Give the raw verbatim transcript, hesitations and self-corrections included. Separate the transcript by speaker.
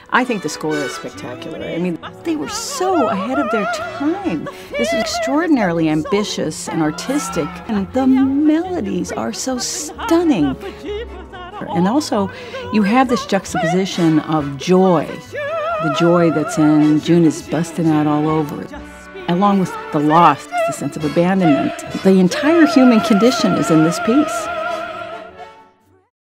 Speaker 1: I think the score is spectacular. I mean, they were so ahead of their time. This is extraordinarily ambitious and artistic, and the melodies are so stunning. And also, you have this juxtaposition of joy, the joy that's in June is busting out all over it, along with the loss, the sense of abandonment. The entire human condition is in this piece.